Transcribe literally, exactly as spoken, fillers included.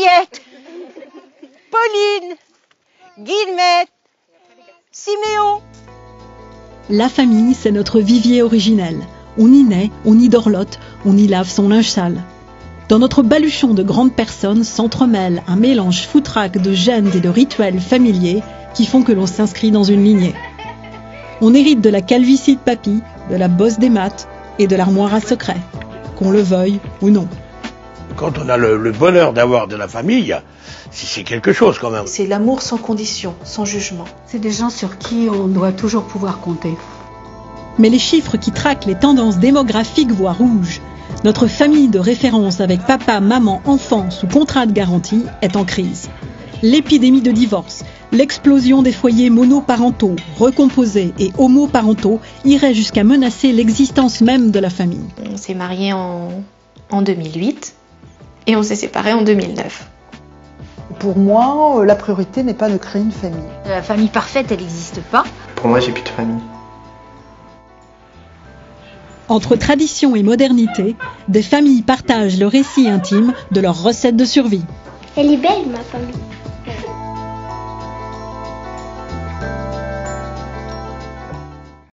Juliette, Pauline, Guillemette, Siméon. La famille, c'est notre vivier originel. On y naît, on y dorlote, on y lave son linge sale. Dans notre baluchon de grandes personnes s'entremêle un mélange foutraque de gènes et de rituels familiers qui font que l'on s'inscrit dans une lignée. On hérite de la calvitie de papy, de la bosse des maths et de l'armoire à secret, qu'on le veuille ou non. Quand on a le, le bonheur d'avoir de la famille, c'est quelque chose quand même. C'est l'amour sans condition, sans jugement. C'est des gens sur qui on doit toujours pouvoir compter. Mais les chiffres qui traquent les tendances démographiques voient rouge. Notre famille de référence avec papa, maman, enfant sous contrat de garantie est en crise. L'épidémie de divorce, l'explosion des foyers monoparentaux, recomposés et homoparentaux irait jusqu'à menacer l'existence même de la famille. On s'est mariés en, en deux mille huit et on s'est séparés en deux mille neuf. Pour moi, la priorité n'est pas de créer une famille. La famille parfaite, elle n'existe pas. Pour moi, j'ai plus de famille. Entre tradition et modernité, des familles partagent le récit intime de leurs recettes de survie. Elle est belle, ma famille.